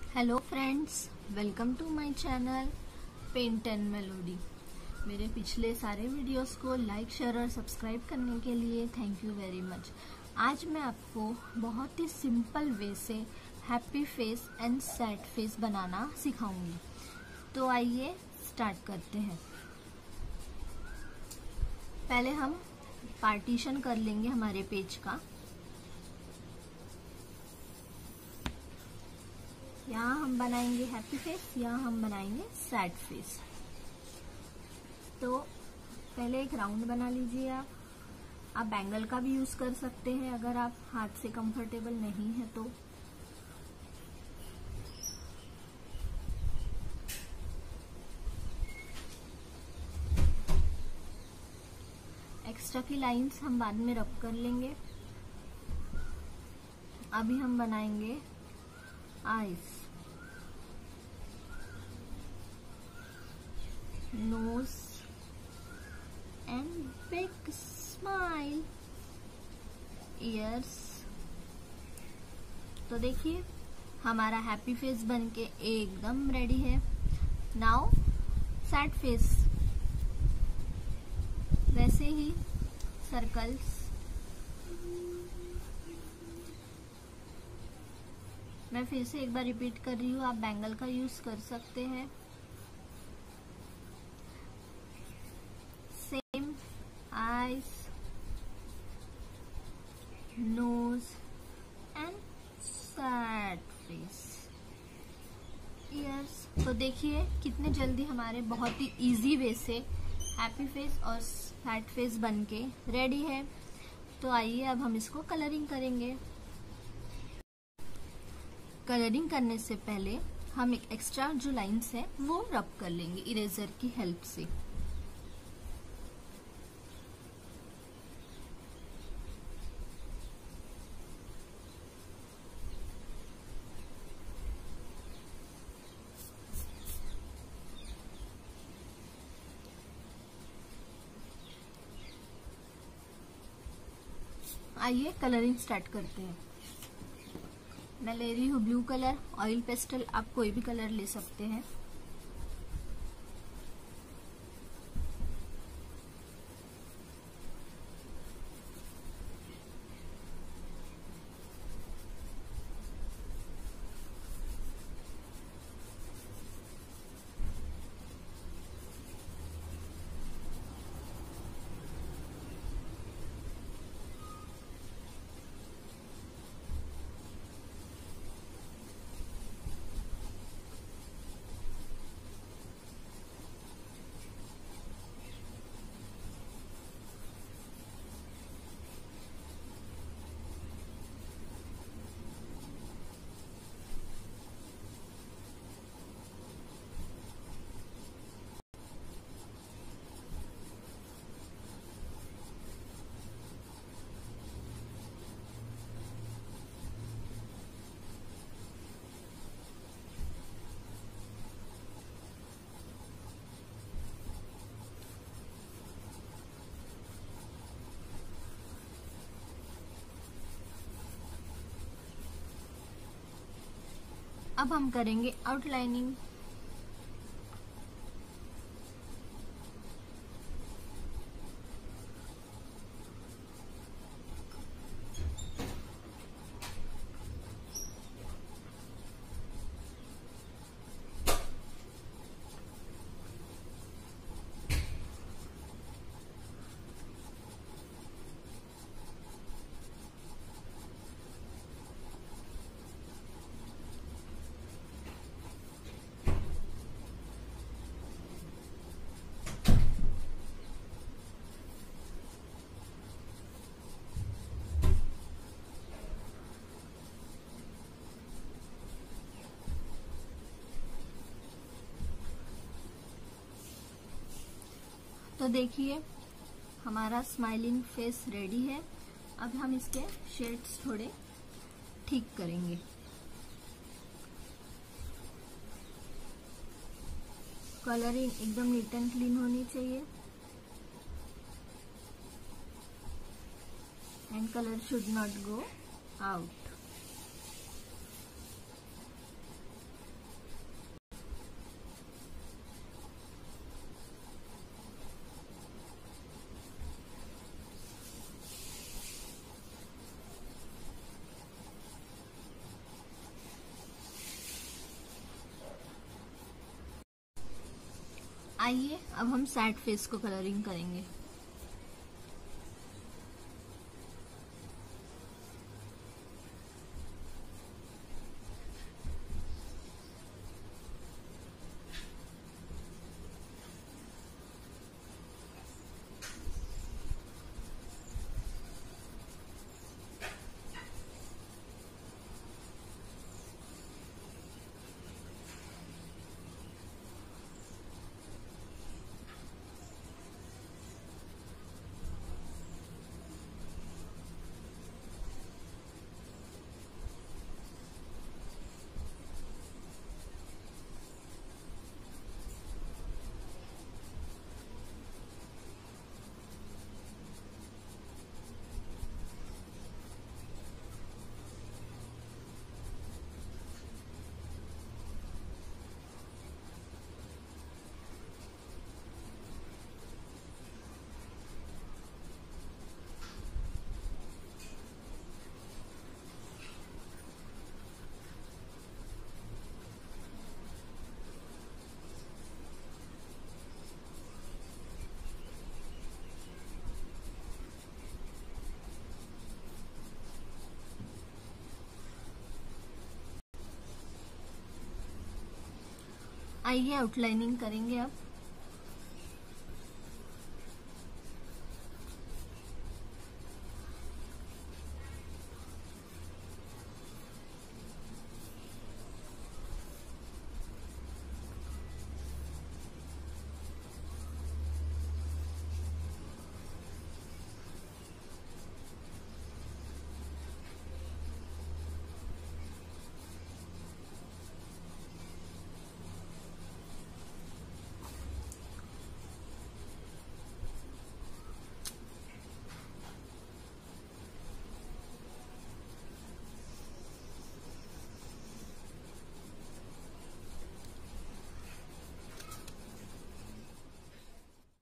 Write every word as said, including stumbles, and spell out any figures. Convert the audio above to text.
Hello friends, welcome to my channel paint and melody. मेरे पिछले सारे वीडियोस को लाइक शेयर और सब्सक्राइब करने के लिए थैंक यू वेरी मच। आज मैं आपको बहुत ही सिंपल वे से happy face and sad face बनाना सिखाऊंगी। तो आइए स्टार्ट करते हैं। पहले हम पार्टीशन कर लेंगे हमारे पेज का। यहाँ हम बनाएंगे हैप्पी फेस, यहाँ हम बनाएंगे सैड फेस। तो पहले एक राउंड बना लीजिए। आप आप बैंगल का भी यूज कर सकते हैं अगर आप हाथ से कंफर्टेबल नहीं है तो। एक्स्ट्रा की लाइंस हम बाद में रब कर लेंगे। अभी हम बनाएंगे eyes, nose and big smile, ears। तो देखिए हमारा हैप्पी फेस बनके एकदम रेडी है। नाउ सैड फेस, वैसे ही सर्कल्स। मैं फिर से एक बार रिपीट कर रही हूँ, आप बैंगल का यूज कर सकते हैं। Same eyes, nose and sad face, ears. तो देखिए कितने जल्दी हमारे बहुत ही इजी वे से हैप्पी फेस और सैड फेस बनके रेडी है। तो आइए अब हम इसको कलरिंग करेंगे। कलरिंग करने से पहले हम एक एक्स्ट्रा जो लाइन्स है वो रब कर लेंगे इरेजर की हेल्प से। आइए कलरिंग स्टार्ट करते हैं। मैं ले रही हूँ ब्लू कलर, ऑयल पेस्टल, आप कोई भी कलर ले सकते हैं। अब हम करेंगे आउटलाइनिंग। तो देखिए हमारा स्माइलिंग फेस रेडी है। अब हम इसके शेड्स थोड़े ठीक करेंगे। कलरिंग एकदम नीट एंड क्लीन होनी चाहिए and colour should not go out. आइए अब हम सैड फेस को कलरिंग करेंगे। आइए आउटलाइनिंग करेंगे अब।